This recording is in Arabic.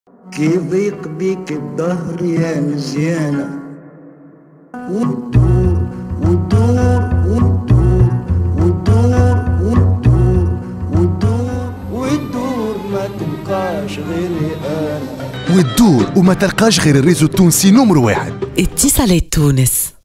كي ضيق بيك الدهر يا مزيانة، وتدور وتدور وتدور وتدور وتدور وتدور وتدور ما تبقاش غيري أنا، وتدور وما تلقاش غير الريزو التونسي نمر واحد. اتصالات تونس.